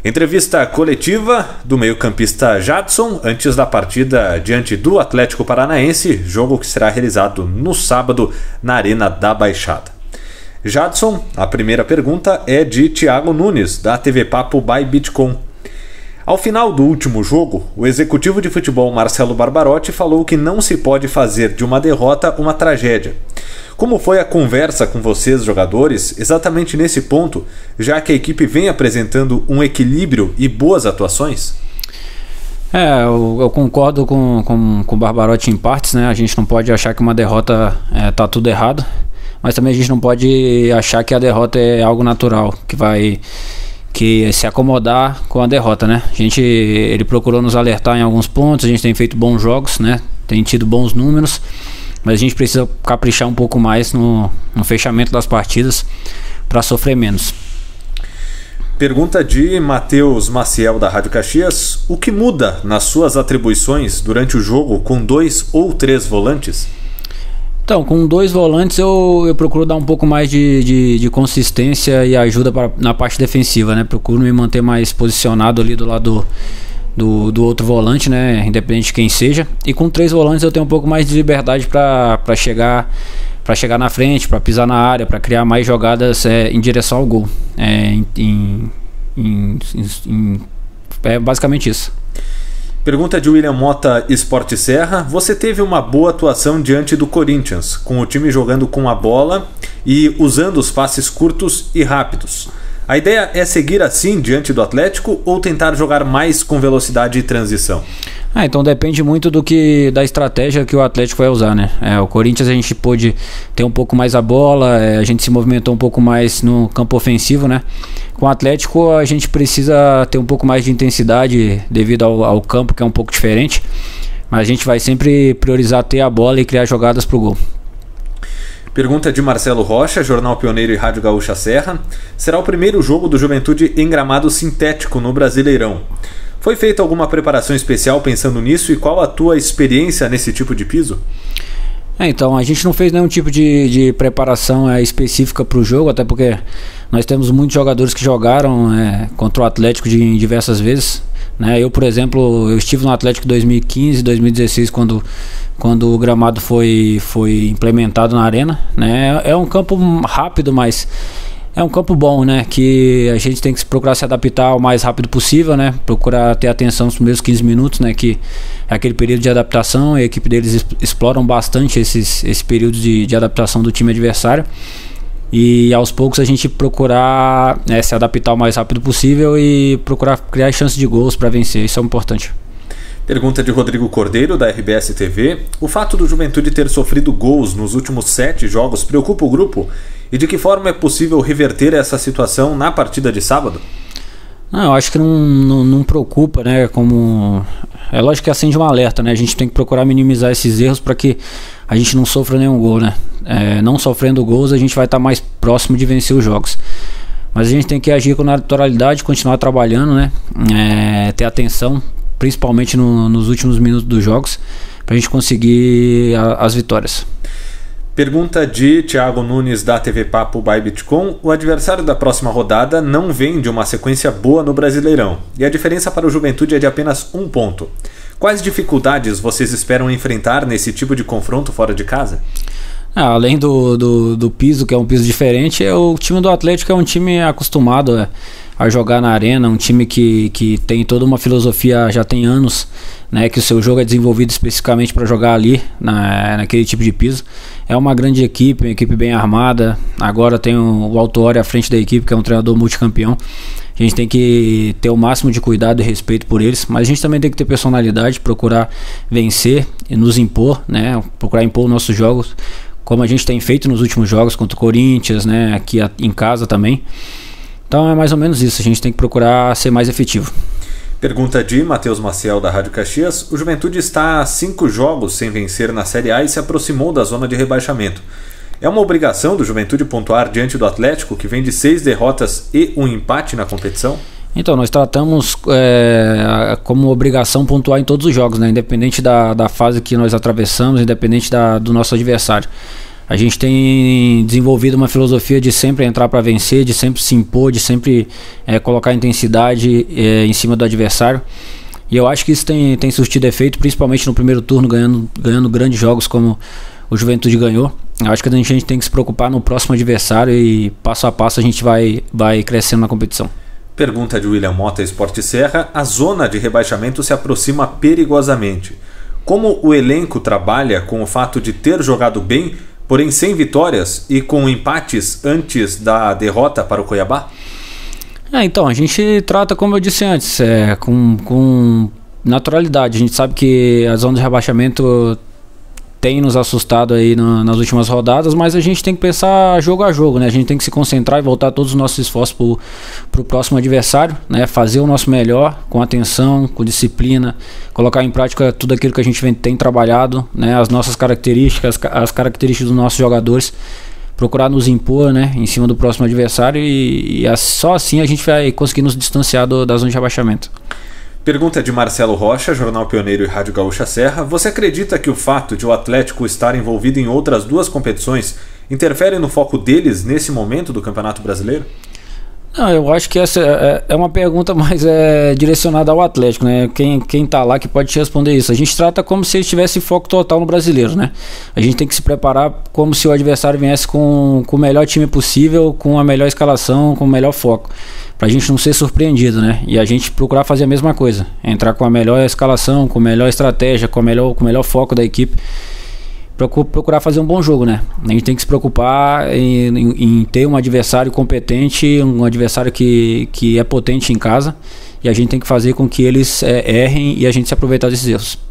Entrevista coletiva do meio-campista Jadson antes da partida diante do Atlético Paranaense, jogo que será realizado no sábado na Arena da Baixada. Jadson, a primeira pergunta é de Thiago Nunes, da TV Papo by Bitcom. Ao final do último jogo, o executivo de futebol Marcelo Barbarotti falou que não se pode fazer de uma derrota uma tragédia. Como foi a conversa com vocês, jogadores, exatamente nesse ponto, já que a equipe vem apresentando um equilíbrio e boas atuações? Eu concordo com o Barbarotti em partes, né? A gente não pode achar que uma derrota tá tudo errado, mas também a gente não pode achar que a derrota é algo natural, que se acomodar com a derrota, né? Ele procurou nos alertar em alguns pontos, a gente tem feito bons jogos, né? Tem tido bons números, mas a gente precisa caprichar um pouco mais no fechamento das partidas para sofrer menos. Pergunta de Matheus Maciel, da Rádio Caxias: o que muda nas suas atribuições durante o jogo com 2 ou 3 volantes? Então, com 2 volantes eu procuro dar um pouco mais de consistência e ajuda na parte defensiva, né? Procuro me manter mais posicionado ali do lado do outro volante, né? Independente de quem seja. E com 3 volantes eu tenho um pouco mais de liberdade para chegar na frente, para pisar na área, para criar mais jogadas em direção ao gol. É basicamente isso. Pergunta de William Mota, Esporte Serra: você teve uma boa atuação diante do Corinthians, com o time jogando com a bola e usando os passes curtos e rápidos. A ideia é seguir assim diante do Atlético ou tentar jogar mais com velocidade e transição? Então depende muito da estratégia que o Atlético vai usar, né? O Corinthians a gente pôde ter um pouco mais a bola, a gente se movimentou um pouco mais no campo ofensivo, né? Com o Atlético a gente precisa ter um pouco mais de intensidade devido ao campo, que é um pouco diferente, mas a gente vai sempre priorizar ter a bola e criar jogadas pro gol. Pergunta de Marcelo Rocha, Jornal Pioneiro e Rádio Gaúcha Serra: será o primeiro jogo do Juventude em gramado sintético no Brasileirão. Foi feita alguma preparação especial pensando nisso e qual a tua experiência nesse tipo de piso? Então, a gente não fez nenhum tipo de preparação específica para o jogo, até porque nós temos muitos jogadores que jogaram contra o Atlético diversas vezes, né? Eu, por exemplo, eu estive no Atlético em 2015, 2016, quando o gramado foi implementado na arena, né? É um campo rápido, mas é um campo bom, né? Que a gente tem que procurar se adaptar o mais rápido possível, né? Procurar ter atenção nos primeiros 15 minutos, né? Que é aquele período de adaptação, e a equipe deles exploram bastante esse período de adaptação do time adversário. E aos poucos a gente procurar se adaptar o mais rápido possível e procurar criar chances de gols para vencer. Isso é importante. Pergunta de Rodrigo Cordeiro, da RBS TV: o fato do Juventude ter sofrido gols nos últimos 7 jogos preocupa o grupo? E de que forma é possível reverter essa situação na partida de sábado? Eu acho que não preocupa, né? É lógico que acende um alerta, né? A gente tem que procurar minimizar esses erros para que a gente não sofra nenhum gol, né? Não sofrendo gols, a gente vai estar mais próximo de vencer os jogos. Mas a gente tem que agir com naturalidade, continuar trabalhando, né? Ter atenção, principalmente nos últimos minutos dos jogos, para a gente conseguir as vitórias. Pergunta de Thiago Nunes, da TV Papo by Bitcom: o adversário da próxima rodada não vem de uma sequência boa no Brasileirão, e a diferença para o Juventude é de apenas 1 ponto. Quais dificuldades vocês esperam enfrentar nesse tipo de confronto fora de casa? Além do piso, que é um piso diferente, o time do Atlético é um time acostumado a jogar na arena, um time que tem toda uma filosofia, já tem anos, né, que o seu jogo é desenvolvido especificamente para jogar ali, naquele tipo de piso. É uma grande equipe, uma equipe bem armada. Agora tem o Autuori à frente da equipe, que é um treinador multicampeão. A gente tem que ter o máximo de cuidado e respeito por eles, mas a gente também tem que ter personalidade, procurar vencer e nos impor, né, procurar impor os nossos jogos, como a gente tem feito nos últimos jogos contra o Corinthians, né, aqui em casa também. Então é mais ou menos isso, a gente tem que procurar ser mais efetivo. Pergunta de Matheus Maciel, da Rádio Caxias: o Juventude está a 5 jogos sem vencer na Série A e se aproximou da zona de rebaixamento. É uma obrigação do Juventude pontuar diante do Atlético, que vem de 6 derrotas e 1 empate na competição? Então, nós tratamos como obrigação pontuar em todos os jogos, né? Independente da fase que nós atravessamos, independente do nosso adversário. A gente tem desenvolvido uma filosofia de sempre entrar para vencer, de sempre se impor, de sempre colocar intensidade em cima do adversário. E eu acho que isso tem surtido efeito, principalmente no primeiro turno, ganhando grandes jogos como o Juventude ganhou. Eu acho que a gente tem que se preocupar no próximo adversário e passo a passo a gente vai crescendo na competição. Pergunta de William Mota, Esporte Serra. A zona de rebaixamento se aproxima perigosamente. Como o elenco trabalha com o fato de ter jogado bem, porém sem vitórias e com empates antes da derrota para o Cuiabá? Então, a gente trata, como eu disse antes, com naturalidade. A gente sabe que a zona de rebaixamento tem nos assustado aí nas últimas rodadas, mas a gente tem que pensar jogo a jogo, né? A gente tem que se concentrar e voltar todos os nossos esforços para o próximo adversário, né? Fazer o nosso melhor, com atenção, com disciplina, colocar em prática tudo aquilo que a gente tem trabalhado, né? As nossas características, as características dos nossos jogadores, procurar nos impor, né? Em cima do próximo adversário e só assim a gente vai conseguir nos distanciar da zona de rebaixamento. Pergunta de Marcelo Rocha, Jornal Pioneiro e Rádio Gaúcha Serra. Você acredita que o fato de o Atlético estar envolvido em outras duas competições interfere no foco deles nesse momento do Campeonato Brasileiro? Não, eu acho que essa é uma pergunta mais direcionada ao Atlético, né? Quem tá lá que pode te responder isso. A gente trata como se eles tivessem foco total no brasileiro, né? A gente tem que se preparar como se o adversário viesse com o melhor time possível, com a melhor escalação, com o melhor foco, pra gente não ser surpreendido, né? E a gente procurar fazer a mesma coisa, entrar com a melhor escalação, com a melhor estratégia, com o melhor foco da equipe, procurar fazer um bom jogo, né? A gente tem que se preocupar em ter um adversário competente, um adversário que é potente em casa, e a gente tem que fazer com que eles errem e a gente se aproveitar desses erros.